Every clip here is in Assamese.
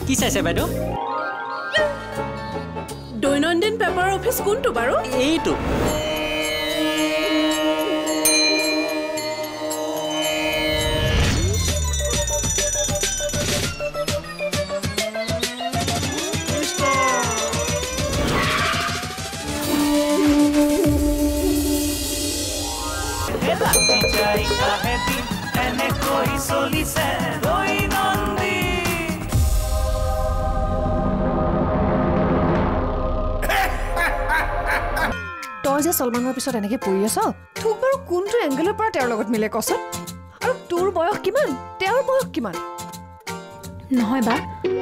কি চাইছে বাইদেউ দৈনন্দিন পেপাৰ অফিচ কোনটো বাৰু এইটো তই যে সলমানৰ পিছত এনেকে পৰি আছ তোক বাৰু কোনটো এংগেলৰ পৰা তেওঁৰ লগত মিলে কচোন আৰু তোৰ বয়স কিমান তেওঁৰ বয়স কিমান নহয় বা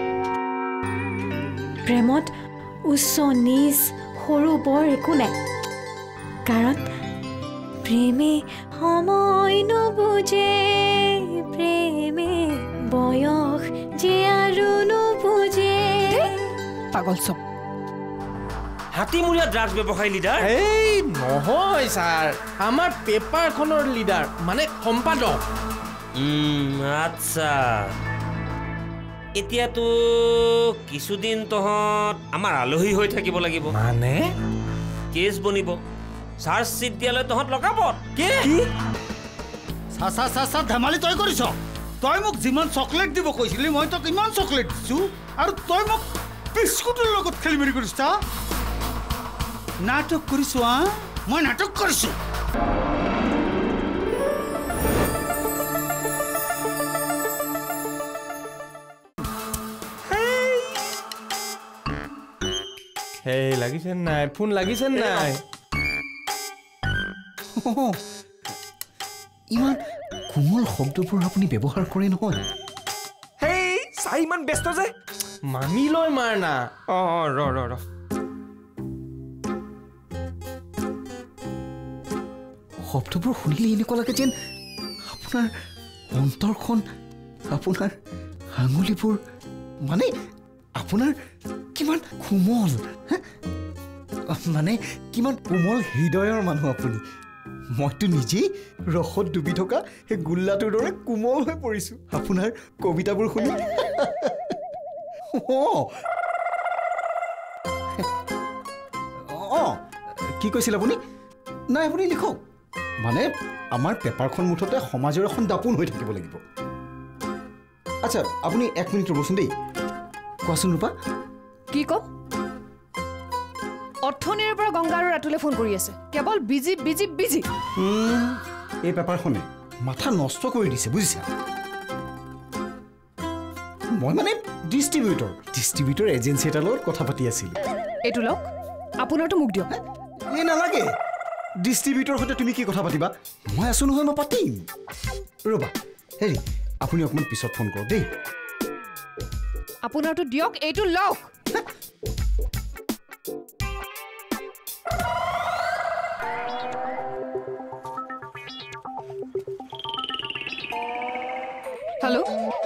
প্ৰেমত উচ্চ নিচ সৰু বৰ একো নাই কাৰণ প্ৰেমে সময় নুবুজে প্ৰেমে বয়স যে আৰু নুবুজে পাগল চব হাতীমূৰীয়া ড্ৰাগছ ব্যৱসায়ী লিডাৰ এই নহয় ছাৰ আমাৰ পেপাৰখনৰ লিডাৰ মানে সম্পাদক আচ্ছা এতিয়াতো কিছুদিন তহঁত আমাৰ আলহী হৈ থাকিব লাগিব মানে কেছ বনিব চাৰ্জ চিট দিয়ালৈ তহঁত লগাব কি চা ধেমালি তই কৰিছ তই মোক যিমান চকলেট দিব কৈছিলি মই তোক ইমান চকলেট দিছো আৰু তই মোক বিস্কুটৰ লগত খেলি মেলি কৰিছ নাটক কৰিছো মই নাটক কৰিছো হেই লাগিছে নাই ফোন লাগিছে নাই ইমান কোমল শব্দবোৰ আপুনি ব্যৱহাৰ কৰে নহয় হেই চাই ইমান ব্যস্ত যে মানি লৈ মাৰ না ৰ শব্দবোৰ শুনিলে এনেকুৱা লাগে যেন আপোনাৰ অন্তৰখন আপোনাৰ আঙুলিবোৰ মানে আপোনাৰ কিমান কোমল মানে কিমান কোমল হৃদয়ৰ মানুহ আপুনি মইতো নিজেই ৰসত ডুবি থকা সেই গুল্লাটোৰ দৰে কোমল হৈ পৰিছো আপোনাৰ কবিতাবোৰ শুনি কি কৈছিল আপুনি নাই আপুনি লিখক মানে আমাৰ পেপাৰখন মুঠতে সমাজৰ এখন দাপোন হৈ থাকিব লাগিব আচ্ছা আপুনি 1 মিনিট ৰ'বচোন দেই কোৱাচোন ৰূপা কি ক অৰ্থনীৰ পৰা গংগা আৰু ৰাতুলে ফোন কৰি আছে কেৱল বিজি এই পেপাৰখনে মাথা নষ্ট কৰি দিছে বুজিছা মই মানে ডিষ্ট্ৰিবিউটৰ এজেঞ্চি এটাৰ লগত কথা পাতি আছিলোঁ এইটো লওক আপোনাৰটো মোক দিয়ক এই নালাগে ডিষ্ট্ৰিবিউটৰ সৈতে তুমি কি কথা পাতিবা মই আছো নহয় মই পাতিম ৰ'বা হেৰি আপুনি অকণমান পিছত ফোন কৰক দেই আপোনাৰটো দিয়ক এইটো লওক হেল্ল'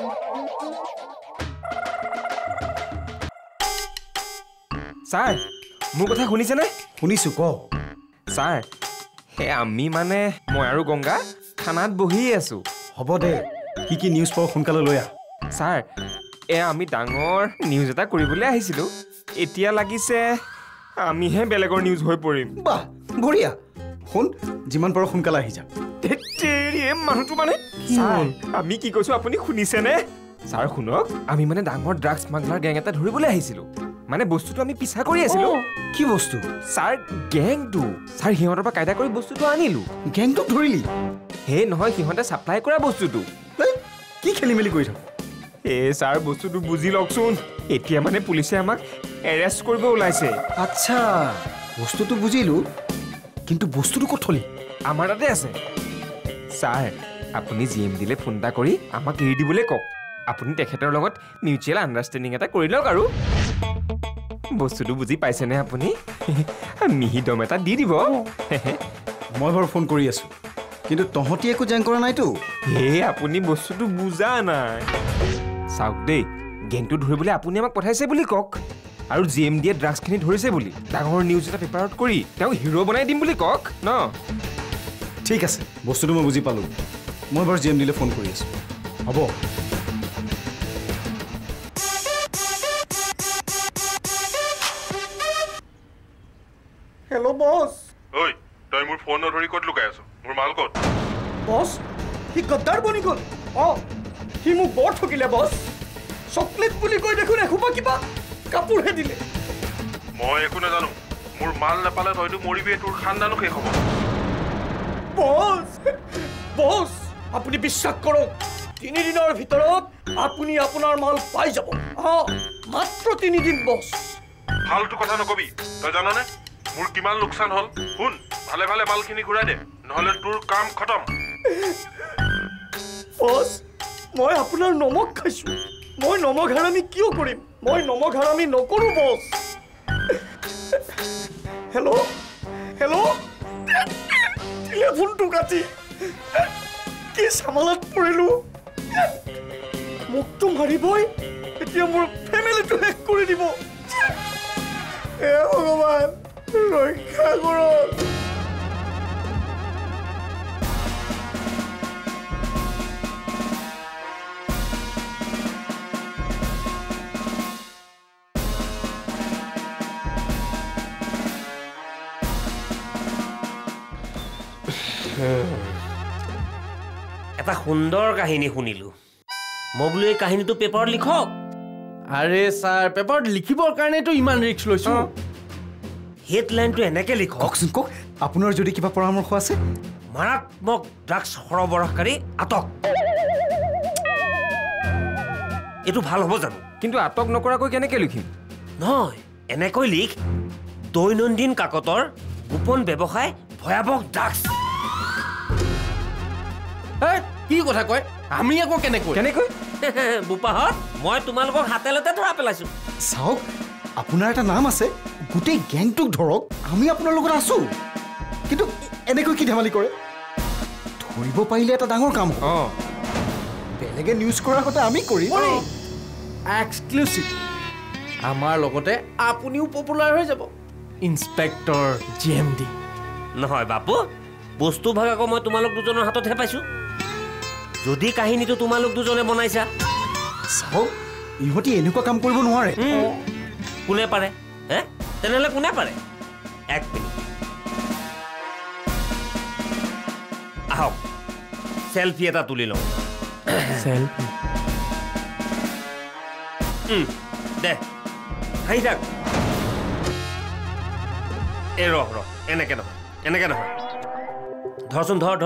ছাৰ মোৰ কথা শুনিছেনে শুনিছোঁ ক ছাৰ আমি মানে মই আৰু গংগা খানাত বহি আছো হ'ব দে কি নিউজ পাওঁ সোনকালে লৈ আহ ছাৰ আমি ডাঙৰ নিউজ এটা কৰিবলৈ আহিছিলোঁ এতিয়া লাগিছে আমিহে বেলেগৰ নিউজ হৈ পৰিম বাহ বঢ়িয়া শুন যিমান পাৰোঁ সোনকালে আহি যাম মানুহটো মানে আমি কি কৈছো আপুনি শুনিছেনে ছাৰ শুনক আমি মানে ডাঙৰ ড্ৰাগছ স্মাগলাৰ গেং এটা ধৰিবলৈ আহিছিলোঁ মানে বস্তুটো আমি পিছা কৰি আছিলোঁ কি বস্তু ছাৰ গেংটো ছাৰ সিহঁতৰ পৰা কাইদা কৰি বস্তুটো আনিলোঁ গেংটোক ধৰিলি হে নহয় সিহঁতে ছাপ্লাই কৰা বস্তুটো কি খেলি মেলি কৰি থাক ছাৰ বস্তুটো বুজি লওকচোন এতিয়া মানে পুলিচে আমাক এৰেষ্ট কৰিব ওলাইছে আচ্ছা বস্তুটো বুজিলোঁ কিন্তু বস্তুটো ক'ত থলি আমাৰ তাতে আছে ছাৰ আপুনি জিএম দিলে ফোন এটা কৰি আমাক এৰি দিবলৈ কওক আপুনি তেখেতৰ লগত মিউচুৱেল আণ্ডাৰষ্টেণ্ডিং এটা কৰি লওক আৰু বস্তুটো বুজি পাইছেনে আপুনি মিহি দম এটা দি দিব মই বাৰু ফোন কৰি আছোঁ কিন্তু তহঁতি একো জেং কৰা নাইতো আপুনি বস্তুটো বুজা নাই চাওক দেই গেংটো ধৰিবলৈ আপুনি আমাক পঠাইছে বুলি কওক আৰু জিএম দিয়ে ড্ৰাগছখিনি ধৰিছে বুলি ডাঙৰ নিউজ এটা পেপাৰত কৰি তেওঁক হিৰো বনাই দিম বুলি কওক ন ঠিক আছে বস্তুটো মই বুজি পালোঁ মই বাৰু জিএম দিলে ফোন কৰি আছোঁ হ'ব বছ ঐ তই মোৰ ফোন নধৰি ক'ত লুকাই আছ মোৰ মাল ক'ত বছ সি গদ্দাৰ বনি গ'ল সি মোক বৰ ঠকিলে বছ চকলেট বুলি কৈ দেখোন এসোপা কিবা কাপোৰহে দিলে মই একো নাজানো মোৰ মাল নাপালে তইতো মৰিবি তোৰ খানদানো শেষ হ'ব বছ বছ আপুনি বিশ্বাস কৰক 3 দিনৰ ভিতৰত আপুনি আপোনাৰ মাল পাই যাব মাত্ৰ 3 দিন বছ ফালতু কথা নকবি তই জাননে মোৰ কিমান লোকচান হ'ল শুন ভালে ভালে মালখিনি ঘূৰাই দে নহ'লে তোৰ কাম খতম বছ মই আপোনাৰ নমক খাইছোঁ মই নমক হাৰামি কিয় কৰিম মই নমক হাৰামি নকৰোঁ বছ হেল্ল' হেল্ল' টেলিফোনটো কাটি কি চামালাত পৰিলোঁ মোকতো মাৰিবই এতিয়া মোৰ ফেমিলিটো শেষ কৰি দিব হে ভগৱান ৰক্ষা কৰক এটা সুন্দৰ কাহিনী শুনিলোঁ মই বোলো এই কাহিনীটো পেপাৰত লিখক আৰে ছাৰ পেপাৰত লিখিবৰ কাৰণেতো ইমান ৰিস্ক লৈছোঁ হেডলাইনটো এনেকৈ লিখক কওকচোন কওক আপোনাৰ যদি কিবা পৰামৰ্শ আছে মাৰাত্মক ড্ৰাগছ সৰবৰাহকাৰী আটক এইটো ভাল হ'ব জানো কিন্তু আটক নকৰাকৈ কেনেকৈ লিখিম নহয় এনেকৈ লিখ দৈনন্দিন কাকতৰ গোপন ব্যৱসায় ভয়াৱহ ড্ৰাগছ কি কথা কয় আমি আকৌ কেনেকৈ বোপাহঁত মই তোমালোকক হাতেলতে ধৰা পেলাইছোঁ চাওক আপোনাৰ এটা নাম আছে গোটেই গেংটোক ধৰক আমি আপোনাৰ লগত আছোঁ কিন্তু এনেকৈ কি ধেমালি কৰে ধৰিব পাৰিলে এটা ডাঙৰ কাম বেলেগে নিউজ কৰাৰ কথা আমি কৰিম এক্সক্লুচিভ আমাৰ লগতে আপুনিও পপুলাৰ হৈ যাব ইন্সপেক্টৰ GMD নহয় বাপু বস্তু ভাগ আকৌ মই তোমালোক দুজনৰ হাততহে পাইছোঁ যদি কাহিনীটো তোমালোক দুজনে বনাইছা চাওক ইহঁতি এনেকুৱা কাম কৰিব নোৱাৰে কোনে পাৰে হে তেনেহ'লে কোনে পাৰে এক মিনিট আহক চেলফি এটা তুলি লওঁ চেলফি দে হাঁহি থাক এই ৰহ এনেকে নহয় ধৰচোন ধৰ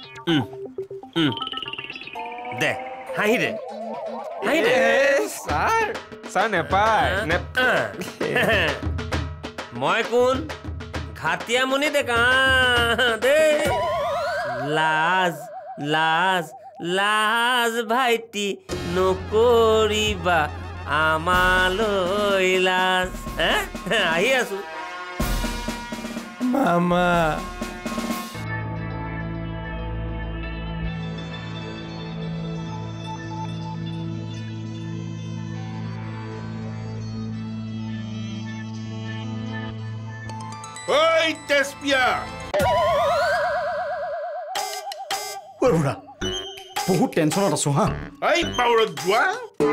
দে হাঁহি দে ছাৰ নেপায় মই কোন ঘাটিয়ামণি ডেকা দেই লাজ লাজ লাজ ভাইটি নকৰিবা আমালৈ লাজ আহি আছো মামা ঐ তেজপিয়া বুঢ়া বহুত টেনশ্যনত আছোঁ হা এই পাউৰত যোৱা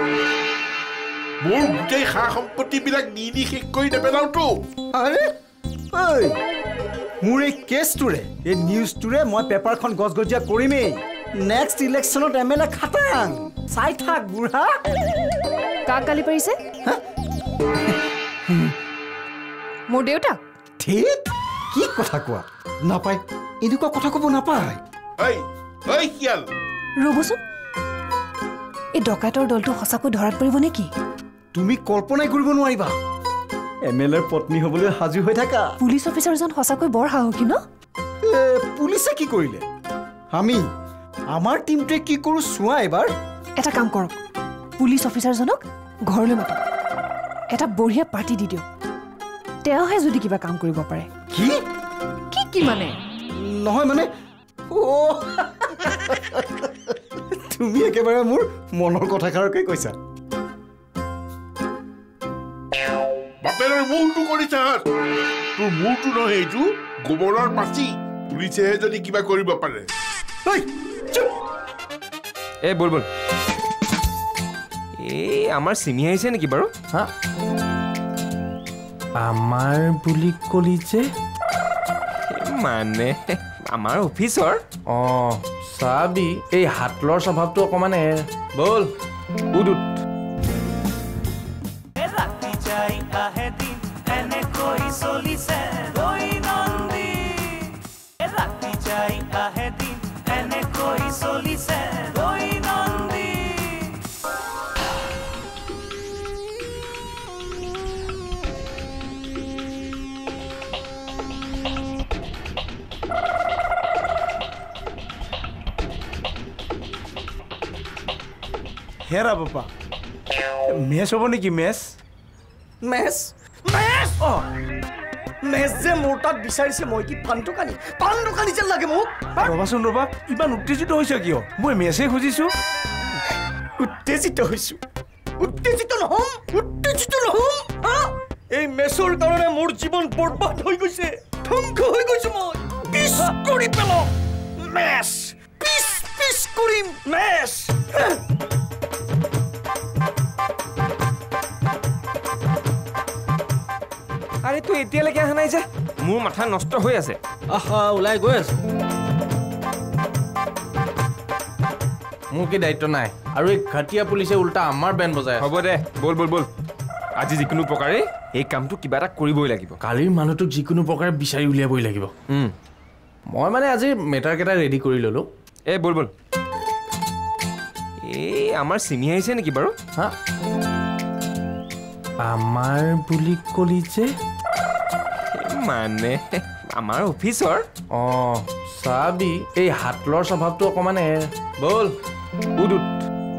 মোৰ গোটেই সা সম্পত্তিবিলাক নি শেষ কৰি নেপেলাওতো আৰে ঐ মোৰ এই কেছটোৰে এই নিউজটোৰে মই পেপাৰখন গজগজীয়া কৰিমেই নেক্সট ইলেকশ্যনত MLA খাটাং চাই থাক বুঢ়া কাক গালি পাৰিছে মোৰ দেউতা ঠিক কি কথা কোৱা নাপায় এনেকুৱা কথা ক'ব নাপায় ঐ শিয়াল ৰ'বচোন এই ডকাইতৰ দলটো সঁচাকৈ ধৰাত পৰিব নেকি তুমি কল্পনাই কৰিব নোৱাৰিবা MLAৰ পত্নী হ'বলৈ সাজু হৈ থাকা পুলিচ অফিচাৰজন সঁচাকৈ বৰ সাহসী ন পুলিচে কি কৰিলে আমি আমাৰ টিমটোৱে কি কৰোঁ চোৱা এবাৰ এটা কাম কৰক পুলিচ অফিচাৰজনক ঘৰলৈ মাতক এটা বঢ়িয়া পাৰ্টি দি দিয়ক তেওঁহে যদি কিবা কাম কৰিব পাৰে কি মানে নহয় মানে তুমি একেবাৰে মোৰ মনৰ কথাষাৰকে কৈছা বাপেৰৰ মূৰটো কৰিছা তোৰ মূৰটো নহয় এইটো গোবৰৰ পাচি পুলিচেহে যদি কিবা কৰিব পাৰে এই বল এই আমাৰ চিমি আহিছে নেকি বাৰু আমাৰ বুলি কলি যে মানে আমাৰ অফিচৰ অঁ চাবি এই হাতলৰ স্বভাৱটো অকণমান ব'ল উঠ উঠ হেৰা বাপা মেচ হ'ব নেকি মেচ মেচ মেচ অঁ মেচ যে মোৰ তাত বিচাৰিছে মই কি পাণ দোকানী যেন লাগে মোক ৰবাচোন ৰবা ইমান উত্তেজিত হৈছে কিয় মই মেচেই খুজিছোঁ উত্তেজিত হৈছোঁ উত্তেজিত নহ'ম এই মেচৰ কাৰণে মোৰ জীৱন বৰবাদ হৈ গৈছে ধ্বংস হৈ গৈছোঁ মই পিছ কৰি পেলাম মেচ পিছ কৰিম মেচ আৰে তই এতিয়ালৈকে অহা নাই যে মোৰ মাথা নষ্ট হৈ আছে আহা ওলাই গৈ আছো মোৰ কি দায়িত্ব নাই আৰু এই ঘাটিয়া পুলিচে উল্টা আমাৰ বেন বজাই হ'ব দে বল আজি যিকোনো প্ৰকাৰে এই কামটো কিবা এটা কৰিবই লাগিব কালিৰ মানুহটোক যিকোনো প্ৰকাৰে বিচাৰি উলিয়াবই লাগিব মই মানে আজি মেটাৰকেইটা ৰেডি কৰি ল'লোঁ বল এই আমাৰ চিমি আহিছে নেকি বাৰু হা আমাৰ বুলি কলি যে মানে আমাৰ অফিচৰ অঁ চাবি এই হাতলৰ স্বভাৱটো অকণমান ব'ল উঠ উঠ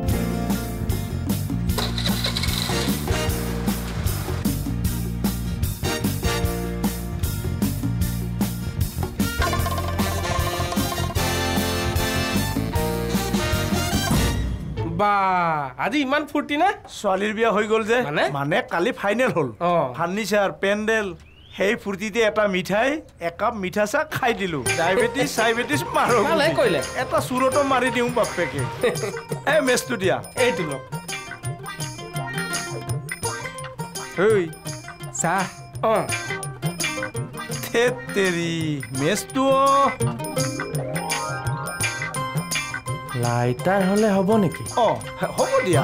বা আজি ইমান ফূৰ্তি না ছোৱালীৰ বিয়া হৈ গ'ল যে মানে কালি ফাইনেল হ'ল ফাৰ্নিচাৰ পেণ্ডেল সেই ফূৰ্তিতে এটা মিঠাই একাপ মিঠা চাহ খাই দিলোঁ ডায়েবেটিছ মাৰো কৰিলে এটা চুৰতো মাৰি দিওঁ বাপেকে এই মেচটো দিয়া এইটো লওক ঐ চাহ অঁ ধেৎ তেৰি মেচটো লাইটাৰ হ'লে হ'ব নেকি অঁ হ'ব দিয়া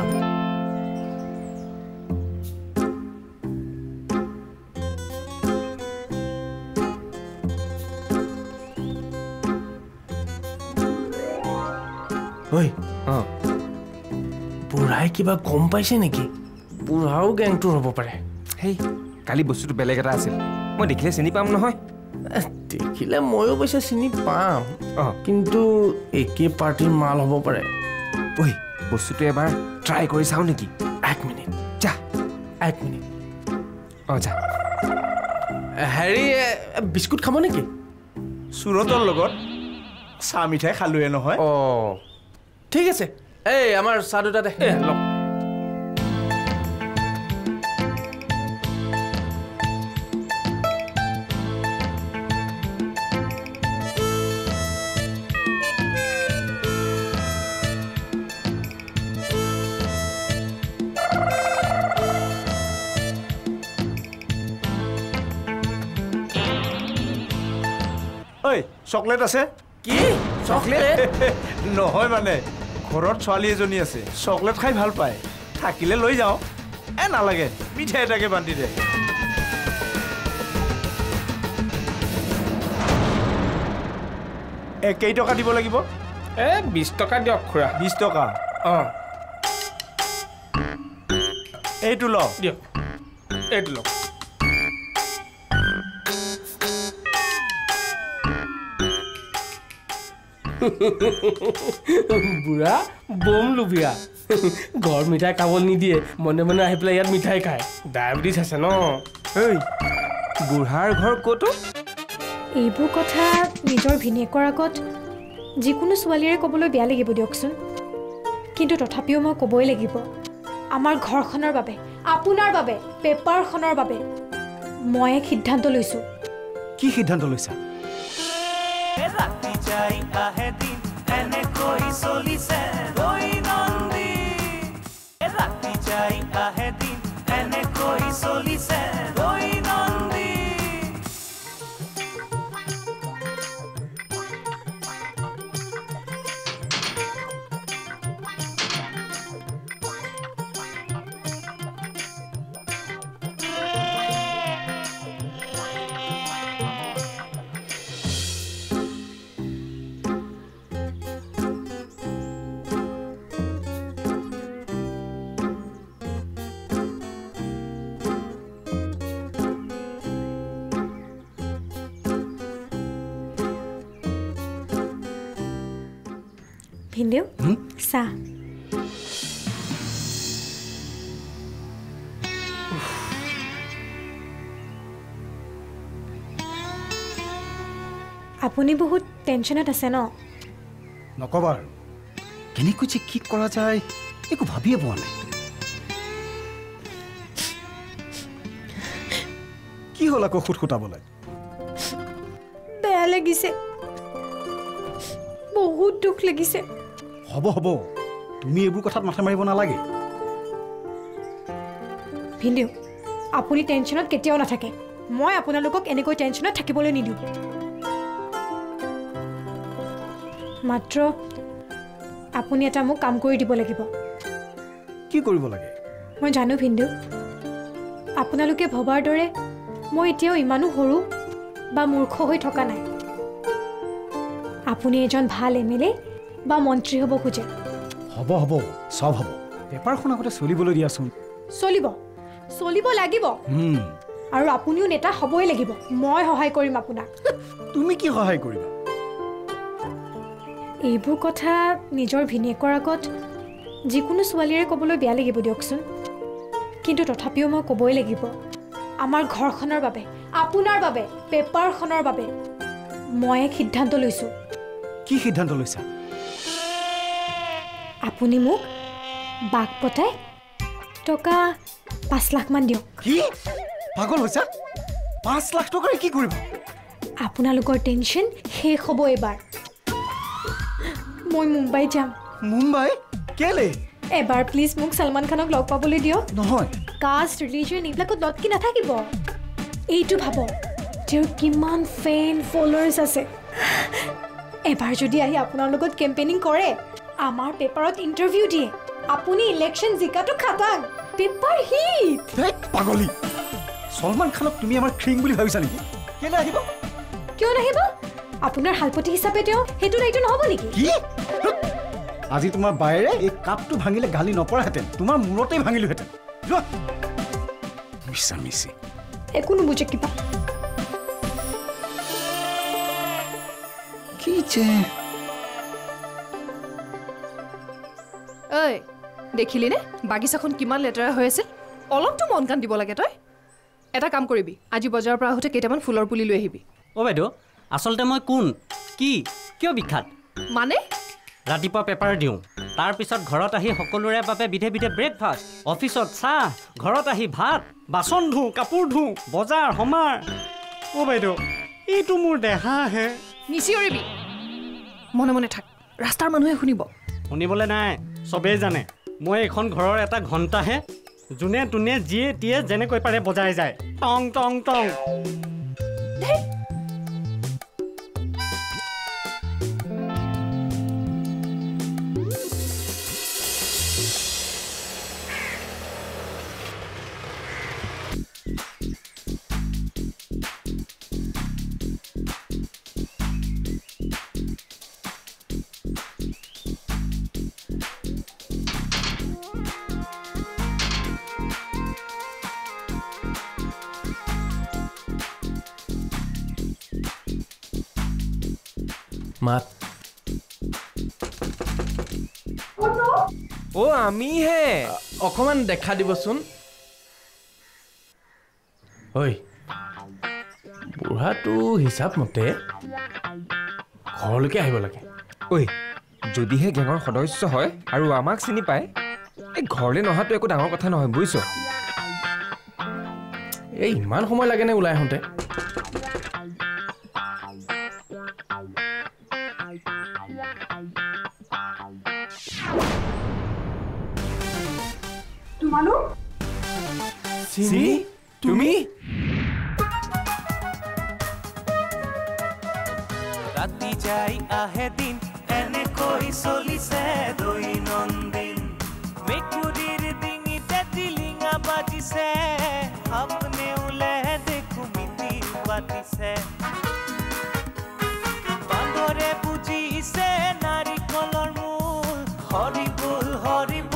ঐ বুঢ়াই কিবা গম পাইছে নেকি বুঢ়াও গেংটোৰ হ'ব পাৰে হেই কালি বস্তুটো বেলেগ এটা আছিল মই দেখিলে চিনি পাম নহয় দেখিলে ময়ো অৱশ্যে চিনি পাম কিন্তু একে পাৰ্টিৰ মাল হ'ব পাৰে ঐ বস্তুটো এবাৰ ট্ৰাই কৰি চাওঁ নেকি 1 মিনিট যা 1 মিনিট যা হেৰি বিস্কুট খাব নেকি চুৰতৰ লগত চাহ মিঠাই খালোৱে নহয় অঁ ঠিক আছে এই আমাৰ চাহ দুটা দে লওক ঐ চকলেট আছে কি চকলেট নহয় মানে ঘৰত ছোৱালী এজনী আছে চকলেট খাই ভাল পায় থাকিলে লৈ যাওঁ নালাগে মিঠাই এটাকে বান্ধি দে কেইটকা দিব লাগিব 20 টকা দিয়ক খুৰা 20 টকা অঁ এইটো ল দিয়ক এইটো লওক বুঢ়া বম লুবিয়া ঘৰ মিঠাই খাবলৈ নিদিয়ে মনে মনে আহি পেলাই ইয়াত মিঠাই খায় ডায়েবেটিছ আছে ন ঐ বুঢ়াৰ ঘৰ ক'তো এইবোৰ কথা নিজৰ ভিনিয়েকৰ আগত যিকোনো ছোৱালীৰে ক'বলৈ বেয়া লাগিব দিয়কচোন কিন্তু তথাপিও মই ক'বই লাগিব আমাৰ ঘৰখনৰ বাবে আপোনাৰ বাবে পেপাৰখনৰ বাবে মই এক সিদ্ধান্ত লৈছোঁ কি সিদ্ধান্ত লৈছা ভিনদেউ চাহ আপুনি বহুত টেনশ্যনত আছে ন নকবা আৰু কেনেকৈ যে কি কৰা যায় একো ভাবিয়ে পোৱা নাই কি হ'ল আকৌ খুট খুটাবলৈ বেয়া লাগিছে বহুত দুখ লাগিছে হ'ব হ'ব তুমি এইবোৰ কথাত মাথা মাৰিব নালাগে ভিনদেউ আপুনি টেনশ্যনত কেতিয়াও নাথাকে মই আপোনালোকক এনেকৈ টেনশ্যনত থাকিবলৈ নিদিওঁ মাত্ৰ আপুনি এটা মোক কাম কৰি দিব লাগিব কি কৰিব লাগে মই জানো ভিনদেউ আপোনালোকে ভবাৰ দৰে মই এতিয়াও ইমানো সৰু বা মূৰ্খ হৈ থকা নাই আপুনি এজন ভাল MLA বা মন্ত্ৰী হ'ব খোজে হ'ব হ'ব সব হ'ব পেপাৰখন আগতে চলিবলৈ দিয়াচোন চলিব চলিব লাগিব আৰু আপুনিও নেতা হ'বই লাগিব মই সহায় কৰিম আপোনাক তুমি কি সহায় কৰিবা এইবোৰ কথা নিজৰ ভিনীয়েকৰ আগত যিকোনো ছোৱালীৰে ক'বলৈ বেয়া লাগিব দিয়কচোন কিন্তু তথাপিও মই ক'বই লাগিব আমাৰ ঘৰখনৰ বাবে আপোনাৰ বাবে পেপাৰখনৰ বাবে মই এক সিদ্ধান্ত লৈছোঁ কি সিদ্ধান্ত লৈছা আপুনি মোক বাক পতাই টকা 5 লাখ মান দিয়ক কি পাগল হৈছা 5 লাখ টকাৰ কি কৰিবা আপোনালোকৰ টেনশ্যন শেষ হ'ব এবাৰ মই মুম্বাই যাম মুম্বাই কেলে এবাৰ প্লিজ মোক সলমান খানক লগ পাবলৈ দিয়ক নহয় কাষ্ট ৰিলিজন এইবিলাকত লটকি নাথাকিব এইটো ভাবক তেওঁৰ কিমান ফেন ফলোৱাৰ্ছ আছে এবাৰ যদি আহি আপোনাৰ লগত কেম্পেইনিং কৰে আমাৰ পেপাৰত ইণ্টাৰভিউ দিয়ে আপুনি ইলেকশ্যন জিকাটো খাটাং পেপাৰ হিট পাগলী সলমান খানক তুমি আমাৰ খ্ৰিং বুলি ভাবিছা নেকি কেলে আহিব কিয় নাহিব আপোনাৰ হালপতি হিচাপে তেওঁ সেইটো দায়িত্ব নহ'ব নেকি কি আজি তোমাৰ বাইৰে এই কাপটো ভাঙিলে গালি নপৰাহেঁতেন তোমাৰ মূৰতেই ভাঙিলোহেঁতেন মিছামিছি একো নুবুজে কিবা কি যে ঐ দেখিলি নে বাগিচাখন কিমান লেতেৰা হৈ আছিল অলপতো মন কাণ দিব লাগে তই এটা কাম কৰিবি আজি বজাৰৰ পৰা আহোঁতে কেইটামান ফুলৰ পুলি লৈ আহিবি অ' বাইদেউ আচলতে মই কোন কি কিয় বিখ্যাত মানে ৰাতিপুৱা পেপাৰ দিওঁ তাৰপিছত ঘৰত আহি সকলোৰে বাবে বিধে বিধে ব্ৰেকফাষ্ট অফিচত চাহ ঘৰত আহি ভাত বাচন ধুওঁ কাপোৰ ধুওঁ বজাৰ সমাৰ অ' বাইদেউ এইটো মোৰ দেহাহে নিচিঞৰিবি মনে মনে থাক ৰাস্তাৰ মানুহে শুনিব শুনিবলৈ নাই চবেই জানে মই এখন ঘৰৰ এটা ঘণ্টাহে যোনে তোনে যিয়ে তিয়ে যেনেকৈ পাৰে বজাই যায় টং টং টং মাত অ' আমিহে অকণমান দেখা দিবচোন ঐ বুঢ়াটো হিচাপ মতে ঘৰলৈকে আহিব লাগে ঐ যদিহে গেঙৰ সদস্য হয় আৰু আমাক চিনি পায় এই ঘৰলৈ নহাটো একো ডাঙৰ কথা নহয় বুজিছ এই ইমান সময় লাগেনে ওলাই আহোঁতে তুমি ৰাতি যাই আহে দিন এনেকৈ চলিছে দৈনন্দিন মেকুৰীৰ ডিঙিতে টিলিঙা বাজিছে আপনে ওলে দেখো মিতি পাতিছে বান্দৰে বুজিছে নাৰিকলৰ মূল হৰি বোল